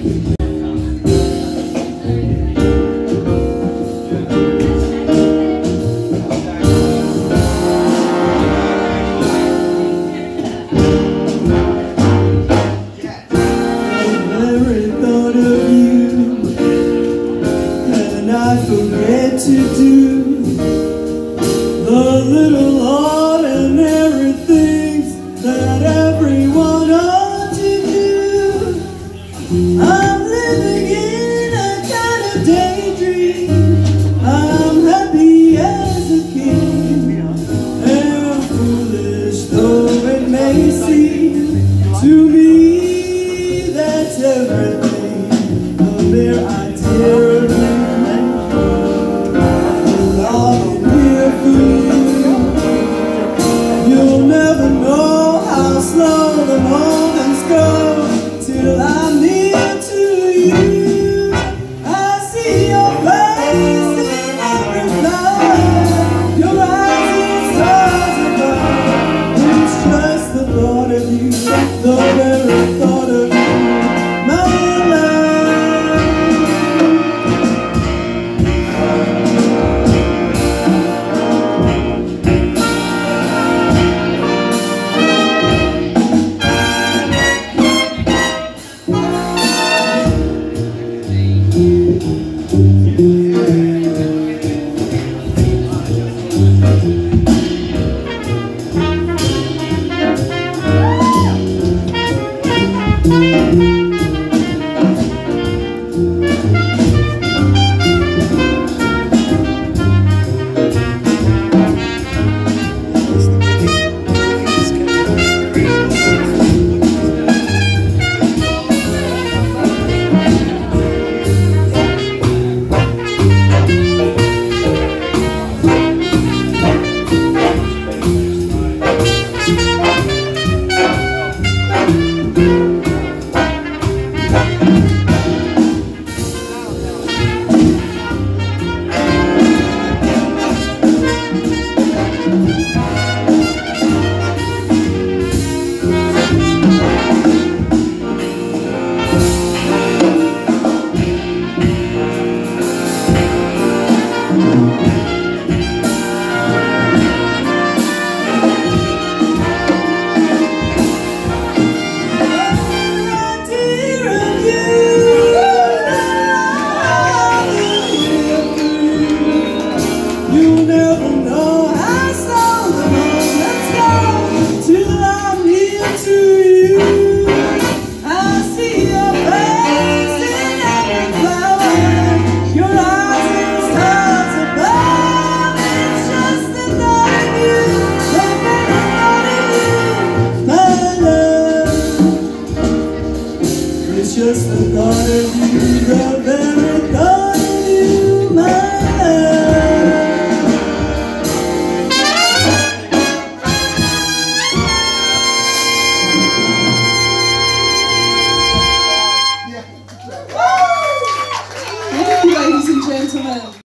I forget to do the little ordinary things that everyone ought to do. I'm living in a kind of daydream. I'm happy as a king, and foolish though it may seem to me, that's everything. The mere